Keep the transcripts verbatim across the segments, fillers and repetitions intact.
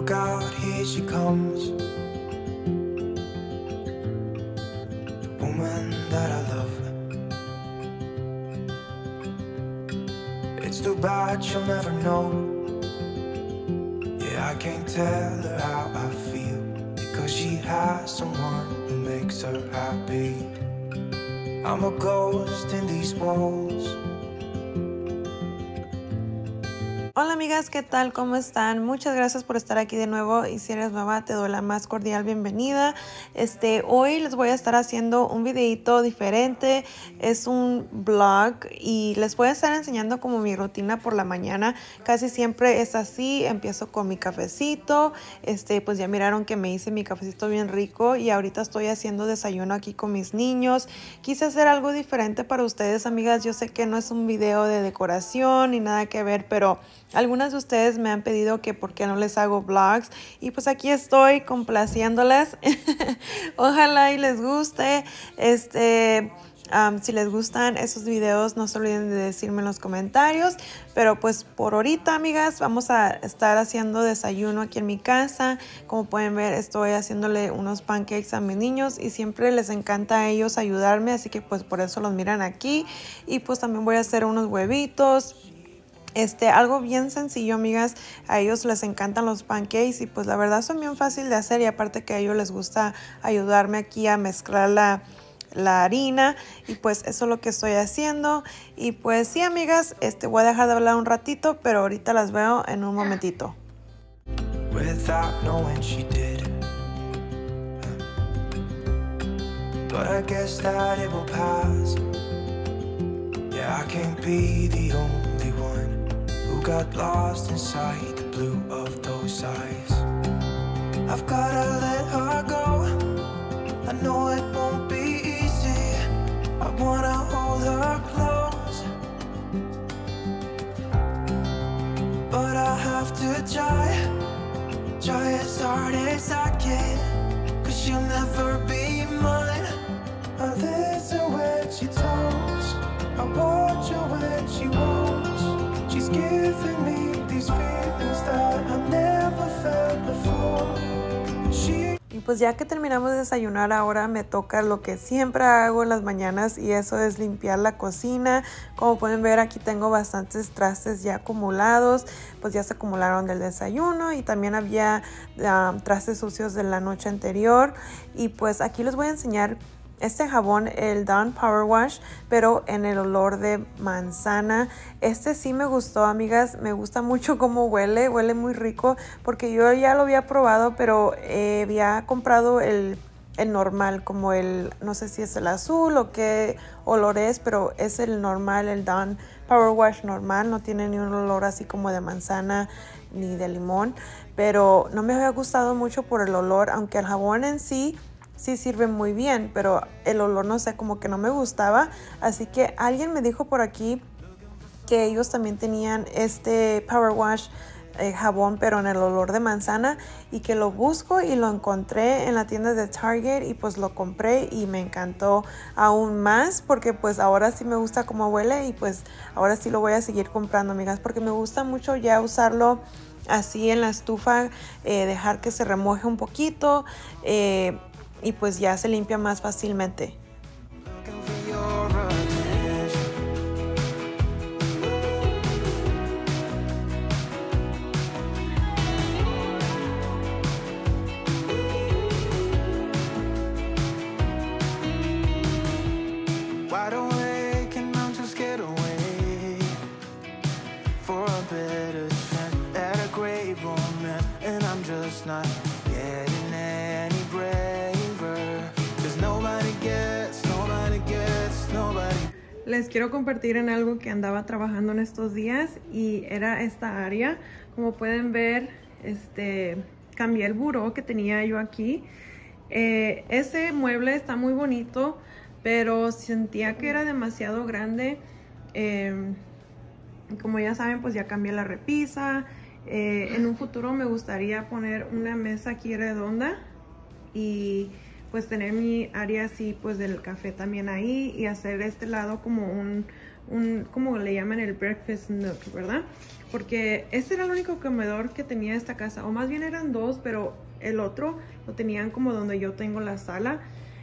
Look out, here she comes, the woman that I love. It's too bad she'll never know. Yeah, I can't tell her how I feel, because she has someone who makes her happy. I'm a ghost in these walls. Hola amigas, ¿qué tal? ¿Cómo están? Muchas gracias por estar aquí de nuevo y si eres nueva te doy la más cordial bienvenida. Este, hoy les voy a estar haciendo un videito diferente, es un vlog y les voy a estar enseñando como mi rutina por la mañana. Casi siempre es así, empiezo con mi cafecito, este, pues ya miraron que me hice mi cafecito bien rico y ahorita estoy haciendo desayuno aquí con mis niños. Quise hacer algo diferente para ustedes, amigas. Yo sé que no es un video de decoración ni nada que ver, pero algunas de ustedes me han pedido que por qué no les hago vlogs y pues aquí estoy complaciéndolas. Ojalá y les guste. Este, um, si les gustan esos videos, no se olviden de decirme en los comentarios. Pero pues por ahorita, amigas, vamos a estar haciendo desayuno aquí en mi casa. Como pueden ver, estoy haciéndole unos pancakes a mis niños y siempre les encanta a ellos ayudarme, así que pues por eso los miran aquí. Y pues también voy a hacer unos huevitos. Este, algo bien sencillo, amigas. A ellos les encantan los pancakes y pues la verdad son bien fácil de hacer y aparte que a ellos les gusta ayudarme aquí a mezclar la, la harina y pues eso es lo que estoy haciendo. Y pues sí, amigas, este, voy a dejar de hablar un ratito, pero ahorita las veo en un momentito. Without knowing she did, but I guess that it will pass. Yeah, I can't be the only one who got lost inside the blue of those eyes. I've gotta let her go. I know it won't be easy. I wanna hold her close, but I have to try, try as hard as I can, 'cause she'll never be mine. I listen when she talks, I watch her when she walks. She's giving me these feelings that I never felt before. She... Y pues ya que terminamos de desayunar, ahora me toca lo que siempre hago en las mañanas y eso es limpiar la cocina. Como pueden ver, aquí tengo bastantes trastes ya acumulados, pues ya se acumularon del desayuno y también había um, trastes sucios de la noche anterior. Y pues aquí les voy a enseñar este jabón, el Dawn Power Wash, pero en el olor de manzana. Este sí me gustó, amigas. Me gusta mucho cómo huele. Huele muy rico porque yo ya lo había probado, pero eh, había comprado el, el normal, como el, no sé si es el azul o qué olor es, pero es el normal, el Dawn Power Wash normal. No tiene ni un olor así como de manzana ni de limón, pero no me había gustado mucho por el olor, aunque el jabón en sí sí sirve muy bien, pero el olor no sé, como que no me gustaba. Así que alguien me dijo por aquí que ellos también tenían este Power Wash eh, jabón, pero en el olor de manzana, y que lo busco y lo encontré en la tienda de Target y pues lo compré y me encantó aún más porque pues ahora sí me gusta cómo huele y pues ahora sí lo voy a seguir comprando, amigas, porque me gusta mucho ya usarlo así en la estufa, eh, dejar que se remoje un poquito, eh, y pues ya se limpia más fácilmente. Les quiero compartir en algo que andaba trabajando en estos días y era esta área. Como pueden ver, este, cambié el buró que tenía yo aquí. Eh, ese mueble está muy bonito, pero sentía que era demasiado grande. Eh, como ya saben, pues ya cambié la repisa. Eh, en un futuro me gustaría poner una mesa aquí redonda y pues tener mi área así pues del café también ahí y hacer este lado como un, un como le llaman el breakfast nook, ¿verdad? Porque este era el único comedor que tenía esta casa, o más bien eran dos, pero el otro lo tenían como donde yo tengo la sala,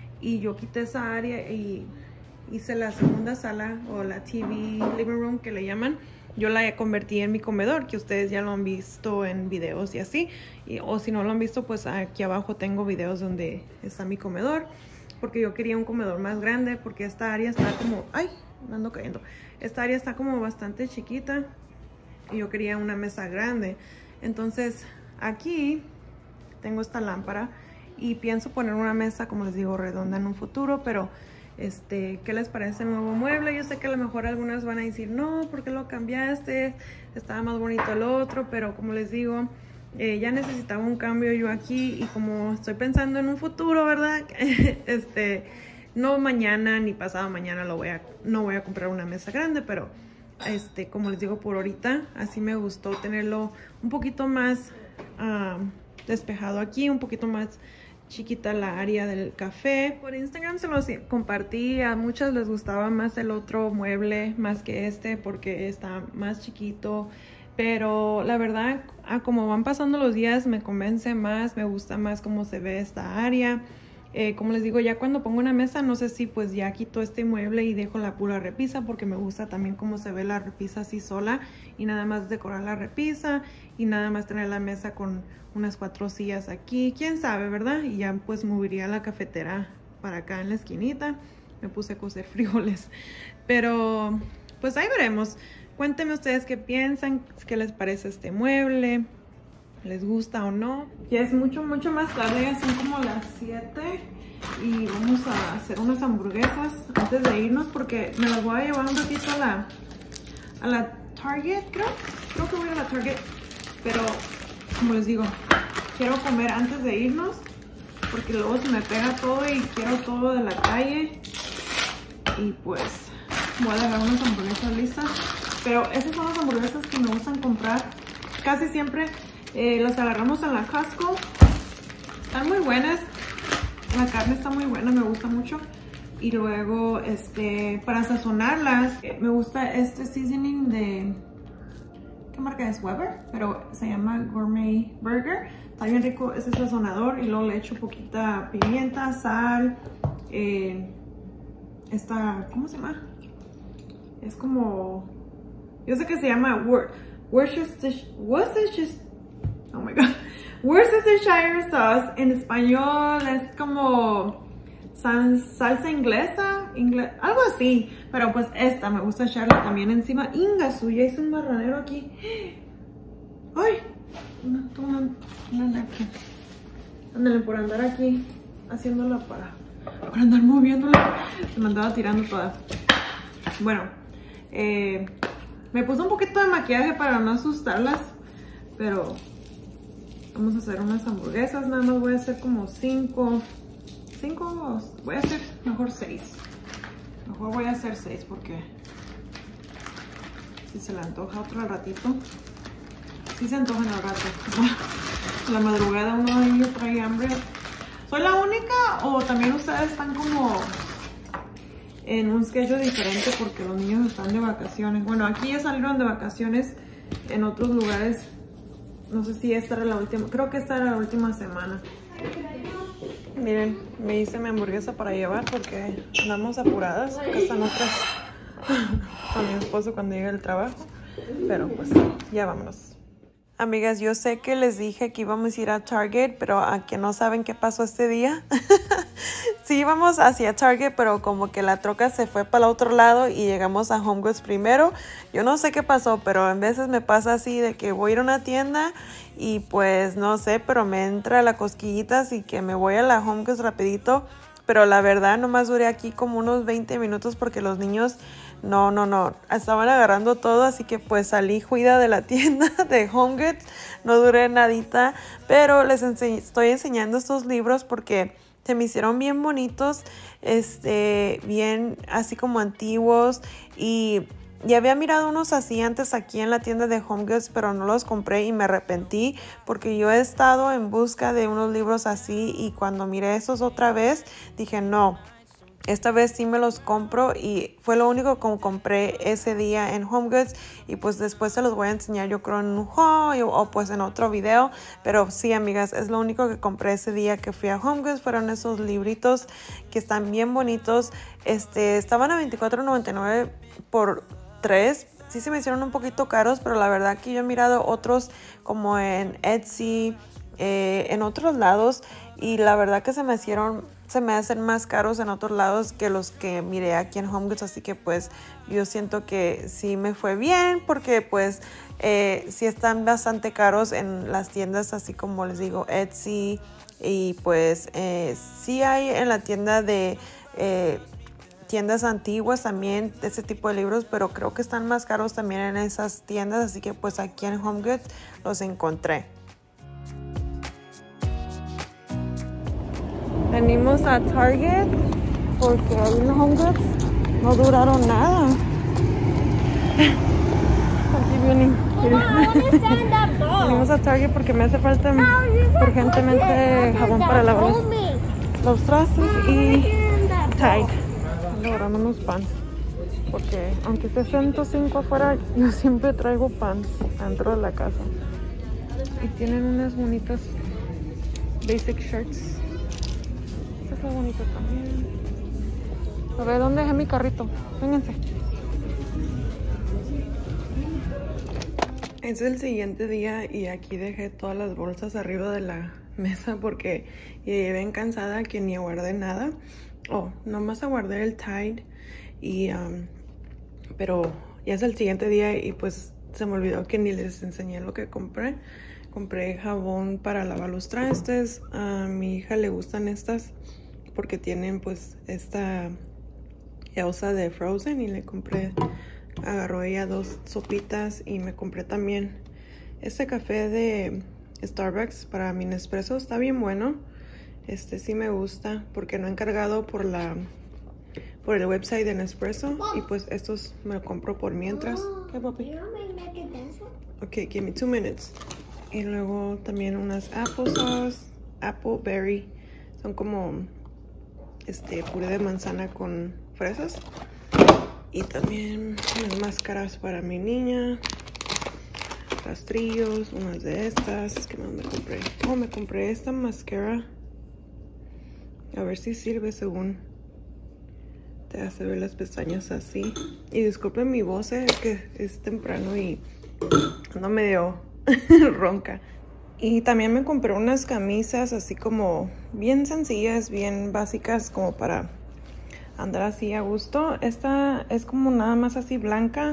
y yo quité esa área y hice la segunda sala o la T V living room que le llaman. Yo la convertí en mi comedor, que ustedes ya lo han visto en videos y así, y, o si no lo han visto, pues aquí abajo tengo videos donde está mi comedor, porque yo quería un comedor más grande, porque esta área está como, ay, me ando cayendo, esta área está como bastante chiquita y yo quería una mesa grande. Entonces aquí tengo esta lámpara y pienso poner una mesa, como les digo, redonda en un futuro, pero Este, ¿qué les parece el nuevo mueble? Yo sé que a lo mejor algunas van a decir, no, ¿por qué lo cambiaste? Estaba más bonito el otro, pero como les digo, eh, ya necesitaba un cambio yo aquí, y como estoy pensando en un futuro, ¿verdad? este, no mañana ni pasado mañana lo voy a, no voy a comprar una mesa grande, pero este, como les digo, por ahorita, así me gustó tenerlo un poquito más um, despejado aquí, un poquito más chiquita la área del café. Por Instagram se los compartí, a muchas les gustaba más el otro mueble más que este porque está más chiquito, pero la verdad, a como van pasando los días me convence más, me gusta más cómo se ve esta área. Eh, como les digo, ya cuando pongo una mesa, no sé si pues ya quito este mueble y dejo la pura repisa, porque me gusta también cómo se ve la repisa así sola, y nada más decorar la repisa y nada más tener la mesa con unas cuatro sillas aquí, quién sabe, ¿verdad? Y ya pues movería la cafetera para acá en la esquinita. Me puse a cocer frijoles, pero pues ahí veremos. Cuéntenme ustedes qué piensan, qué les parece este mueble, les gusta o no. Ya es mucho, mucho más tarde, ya son como las siete y vamos a hacer unas hamburguesas antes de irnos, porque me las voy a llevar un ratito a la, a la Target, creo. Creo que voy a la Target, pero como les digo, quiero comer antes de irnos, porque luego se me pega todo y quiero todo de la calle. Y pues voy a dejar unas hamburguesas listas, pero esas son las hamburguesas que me gustan comprar casi siempre. Eh, las agarramos en la Costco, están muy buenas, la carne está muy buena, me gusta mucho. Y luego este para sazonarlas, eh, me gusta este seasoning de, ¿qué marca es? Weber, pero se llama Gourmet Burger. Está bien rico ese sazonador, y luego le echo poquita pimienta, sal, eh, esta, ¿cómo se llama? Es como, yo sé que se llama Worcestershire, Worcestershire, oh my god, Worcestershire sauce. En español es como sal, salsa inglesa, ingle, algo así. Pero pues esta me gusta echarla también encima. Inga suya, hice un marranero aquí. Ay, una, una, una aquí. Ándale, por andar aquí haciéndola para, para andar moviéndola. Se me andaba tirando toda. Bueno, eh, me puse un poquito de maquillaje para no asustarlas, pero vamos a hacer unas hamburguesas. Nada más voy a hacer como cinco. Cinco, voy a hacer mejor seis. Mejor voy a hacer seis porque si se le antoja otro ratito. Si se antoja en el rato. La madrugada uno ahí trae hambre. ¿Soy la única o también ustedes están como en un schedule diferente porque los niños están de vacaciones? Bueno, aquí ya salieron de vacaciones, en otros lugares no sé si esta era la última, creo que esta era la última semana. Miren, me hice mi hamburguesa para llevar porque andamos apuradas, que están otras con mi esposo cuando llegue del trabajo, pero pues ya vámonos. Amigas, yo sé que les dije que íbamos a ir a Target, pero a que no saben qué pasó este día. Sí íbamos hacia Target, pero como que la troca se fue para el otro lado y llegamos a Home Goods primero. Yo no sé qué pasó, pero a veces me pasa así de que voy a ir a una tienda y pues no sé, pero me entra la cosquillita, así que me voy a la Home Goods rapidito. Pero la verdad nomás duré aquí como unos veinte minutos porque los niños no, no, no, estaban agarrando todo, así que pues salí juida de la tienda de Home Goods, no duré nadita, pero les ense- estoy enseñando estos libros porque se me hicieron bien bonitos, este, bien así como antiguos, y ya había mirado unos así antes aquí en la tienda de Home Goods, pero no los compré y me arrepentí porque yo he estado en busca de unos libros así y cuando miré esos otra vez dije no, esta vez sí me los compro y fue lo único que compré ese día en Home Goods y pues después se los voy a enseñar yo creo en un haul o, o pues en otro video, pero sí amigas, es lo único que compré ese día que fui a Home Goods, fueron esos libritos que están bien bonitos, este, estaban a veinticuatro noventa y nueve por tres, sí se me hicieron un poquito caros, pero la verdad que yo he mirado otros como en Etsy, eh, en otros lados y la verdad que se me hicieron se me hacen más caros en otros lados que los que miré aquí en Home Goods, así que pues yo siento que sí me fue bien porque pues eh, sí están bastante caros en las tiendas así como les digo Etsy y pues eh, sí hay en la tienda de eh, tiendas antiguas también de ese tipo de libros, pero creo que están más caros también en esas tiendas, así que pues aquí en Home Goods los encontré. Venimos a Target porque ahí en Home Goods no duraron nada. Aquí vienen. Venimos a Target porque me hace falta urgentemente jabón para lavar los, los trastes y Tide. Ando agarrando unos pants porque aunque esté ciento cinco afuera, yo siempre traigo pants dentro de la casa. Y tienen unas bonitas basic shirts. Está bonito también. A ver, ¿dónde dejé mi carrito? Vénganse. Es el siguiente día y aquí dejé todas las bolsas arriba de la mesa porque llegué bien cansada que ni aguardé nada. Oh, nomás aguardé el Tide y um, pero ya es el siguiente día y pues se me olvidó que ni les enseñé lo que compré. Compré jabón para lavar los trastes. A mi hija le gustan estas porque tienen pues esta Elsa de Frozen y le compré, agarró ella dos sopitas y me compré también este café de Starbucks para mi Nespresso, está bien bueno, este sí me gusta porque no he encargado por la por el website de Nespresso y pues estos me lo compro por mientras. ¿Qué, papi? Ok, give me two minutes. Y luego también unas applesauce, apple berry, son como este puré de manzana con fresas y también unas máscaras para mi niña, rastrillos, unas de estas que más me compré. Oh, me compré esta máscara, a ver si sirve, según te hace ver las pestañas así. Y disculpen mi voz, eh, es que es temprano y ando medio ronca. Y también me compré unas camisas así como bien sencillas, bien básicas, como para andar así a gusto. Esta es como nada más así blanca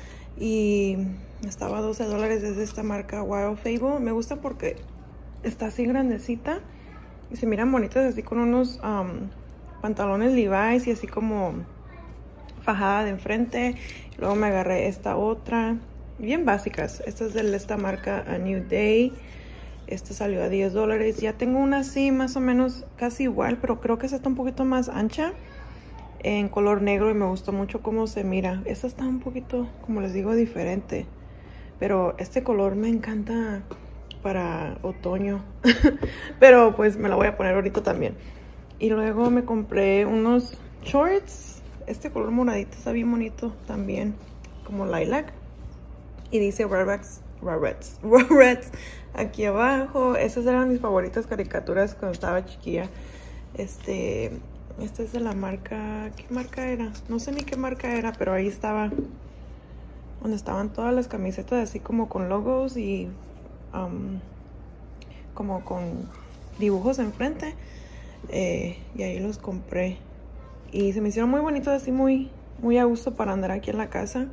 y estaba a doce dólares, es de esta marca Wild Fable. Me gusta porque está así grandecita y se miran bonitas así con unos um, pantalones Levi's y así como fajada de enfrente. Luego me agarré esta otra, bien básicas. Esta es de esta marca A New Day. Esta salió a diez dólares. Ya tengo una así más o menos casi igual, pero creo que esta está un poquito más ancha, en color negro, y me gustó mucho cómo se mira. Esta está un poquito, como les digo, diferente, pero este color me encanta para otoño. Pero pues me la voy a poner ahorita también. Y luego me compré unos shorts. Este color moradito está bien bonito también, como lilac, y dice Rugrats, Rugrats, Rugrats aquí abajo. Esas eran mis favoritas caricaturas cuando estaba chiquilla. Este, esta es de la marca, ¿qué marca era? No sé ni qué marca era, pero ahí estaba, donde estaban todas las camisetas así como con logos y um, como con dibujos enfrente. Eh, y ahí los compré y se me hicieron muy bonitos, así muy, muy a gusto para andar aquí en la casa.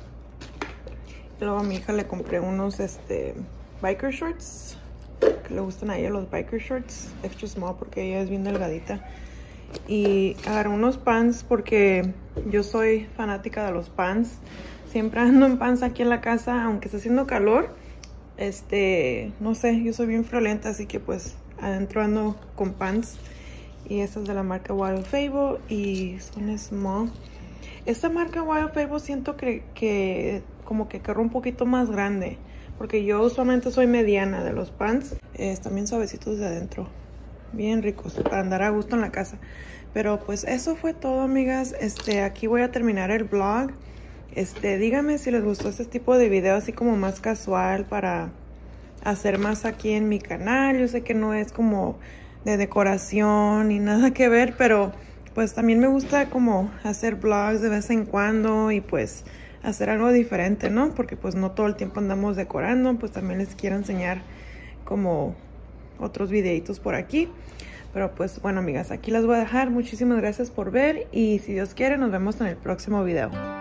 Y luego a mi hija le compré unos este biker shorts, que le gustan a ella los biker shorts extra small porque ella es bien delgadita. Y agarré unos pants porque yo soy fanática de los pants. Siempre ando en pants aquí en la casa, aunque está haciendo calor. Este, no sé, yo soy bien friolenta, así que pues adentro ando con pants. Y estas de la marca Wild Fable y son small. esta marca Wild Fable siento que, que como que quedó un poquito más grande, porque yo usualmente soy mediana de los pants. Eh, están bien suavecitos de adentro, bien ricos para andar a gusto en la casa. Pero pues eso fue todo, amigas. Este, aquí voy a terminar el vlog. Este, díganme si les gustó este tipo de video así como más casual para hacer más aquí en mi canal. Yo sé que no es como de decoración ni nada que ver, pero pues también me gusta como hacer vlogs de vez en cuando y pues hacer algo diferente, ¿no? Porque pues no todo el tiempo andamos decorando, pues también les quiero enseñar como otros videitos por aquí. Pero pues bueno, amigas, aquí las voy a dejar. Muchísimas gracias por ver y si Dios quiere nos vemos en el próximo video.